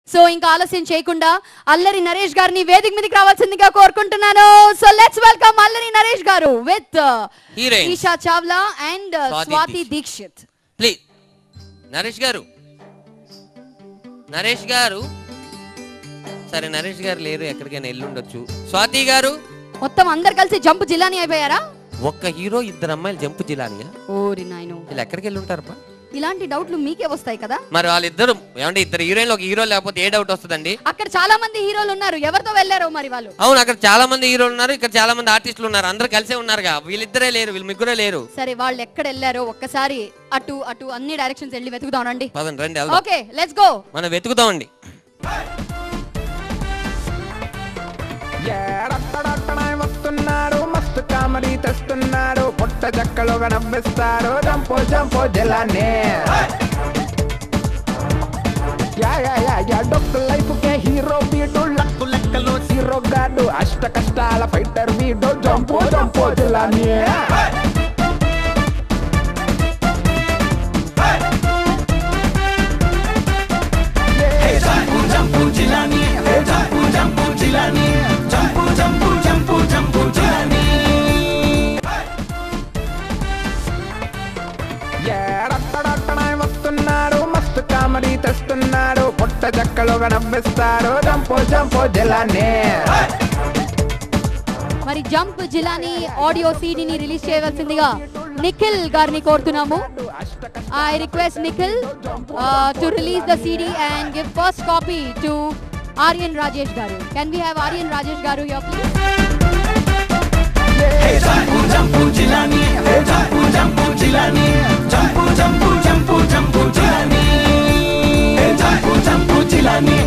So ఇంకా ఆలస్యం చేయకుండా అల్లరి నరేష్ గారిని వేదిక మీదకి రావాల్సిందిగా కోరుకుంటున్నాను. So let's welcome Allari Naresh గారు with Esha Chawla and Swathi Dixit. Please Naresh గారు, నరేష్ గారు. సరే నరేష్ గారు లేరు, ఎక్కడికైనా వెళ్ళుండొచ్చు. స్వాతి గారు. మొత్తం అందరు కలిసి జంప్ జిలానీ అయిపోయారా? ఒక్క హీరో ఇద్దరు అమ్మాయిలు జంప్ జిలానియా? ఓరి నాయనో, వీళ్ళు ఎక్కడికి వెళ్ళి ఉంటారు? ఇలాంటి డౌట్లు మీకే వస్తాయి కదా. మరి వాళ్ళిద్దరు ఏమంటే ఇద్దరు హీరోయిన్లు ఒక హీరో లేకపోతే ఏ డౌట్ వస్తుందండి? అక్కడ చాలా మంది హీరోలు ఉన్నారు, ఎవరితో వెళ్ళారో మరి వాళ్ళు. అవును, అక్కడ చాలా మంది హీరోలు ఉన్నారు, ఇక్కడ చాలా మంది ఆర్టిస్టులు ఉన్నారు, అందరూ కలిసే ఉన్నారుగా. వీళ్ళిద్దరే లేరు, వీళ్ళు ముగ్గురే లేరు. సరే వాళ్ళు ఎక్కడ వెళ్ళారో ఒక్కసారి అటు అటు అన్ని డైరెక్షన్స్ వెళ్ళి వెతుకుదాం రండి. పదండి రండి. Okay let's go. మనం వెతుకుదామండి. వస్తున్నాడు మస్తు కామెడీ తెస్తున్నాడు, పొట్ట చెక్కలుగా నవ్విస్తాడు జంపో జంపో జిలానీ. డొక్కు లైఫ్ కే హీరో వీడు, లక్కు లెక్కలో హీరో గాడు, అష్ట కష్టాల ఫైటర్ వీడు జంపో జంపో జిలానీ. వస్తున్నాడు మస్తు కామెడీ తెస్తున్నాడు, పొట్ట చెక్కలుగా నవ్విస్తాడు జంపో జంపో జిలానీ. మరి జంప్ జిలానీ ఆడియో సీడీని రిలీజ్ చేయవలసిందిగా నిఖిల్ గారిని కోరుతున్నాము. I request Nikhil to release the CD and give first copy to Aryan Rajesh గారు. Can we have Aryan Rajesh గారు here please? Jump jump Jilani, jump jump Jilani, jump jump jump jump Jilani, jump jump Jilani.